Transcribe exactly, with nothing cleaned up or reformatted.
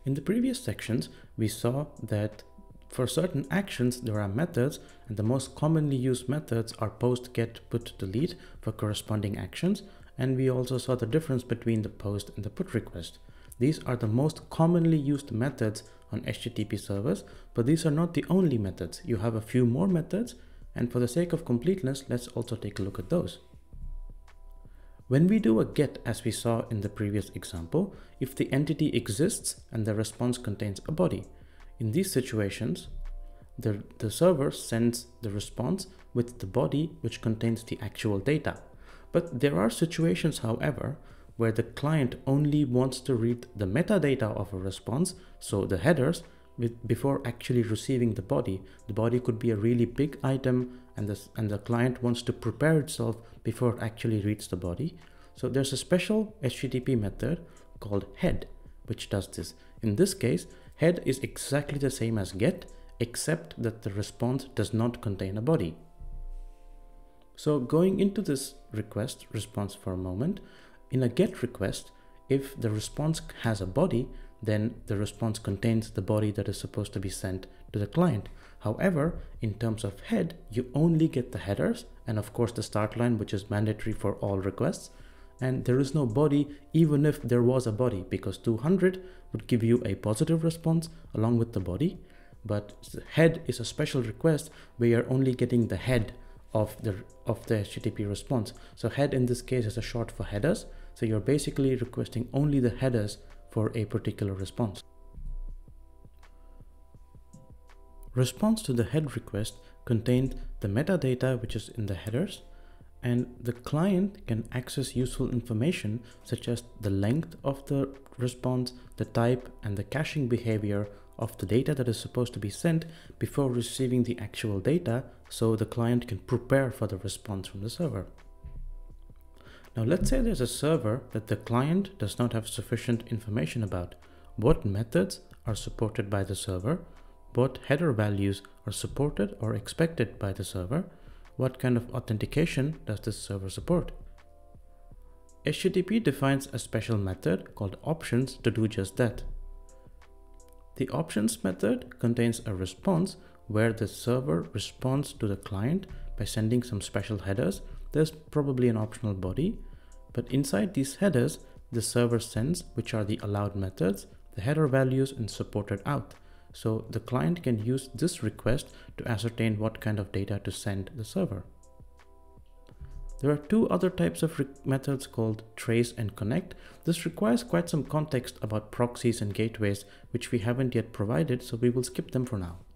In the previous sections, we saw that for certain actions, there are methods, and the most commonly used methods are post, get, put, delete for corresponding actions. And we also saw the difference between the post and the put request. These are the most commonly used methods on H T T P servers, but these are not the only methods. You have a few more methods, and for the sake of completeness, let's also take a look at those. When we do a get, as we saw in the previous example, if the entity exists and the response contains a body, in these situations, the, the server sends the response with the body which contains the actual data. But there are situations, however, where the client only wants to read the metadata of a response, so the headers, with, before actually receiving the body. The body could be a really big item, and, this, and the client wants to prepare itself before it actually reads the body. So there's a special H T T P method called head, which does this. In this case, head is exactly the same as get, except that the response does not contain a body. So going into this request response for a moment, in a get request, if the response has a body, then the response contains the body that is supposed to be sent to the client. However, in terms of head, you only get the headers and of course the start line, which is mandatory for all requests. And there is no body even if there was a body, because two hundred would give you a positive response along with the body. But head is a special request where you're only getting the head of the of the H T T P response. So head in this case is a short for headers. So you're basically requesting only the headers for a particular response. Response to the head request contained the metadata which is in the headers, and the client can access useful information such as the length of the response, the type, and the caching behavior of the data that is supposed to be sent before receiving the actual data, so the client can prepare for the response from the server. Now let's say there's a server that the client does not have sufficient information about. What methods are supported by the server? What header values are supported or expected by the server? What kind of authentication does this server support? H T T P defines a special method called options to do just that. The options method contains a response where the server responds to the client by sending some special headers. There's probably an optional body, but inside these headers, the server sends, which are the allowed methods, the header values, and supported out. So the client can use this request to ascertain what kind of data to send the server. There are two other types of methods called trace and connect. This requires quite some context about proxies and gateways, which we haven't yet provided, so we will skip them for now.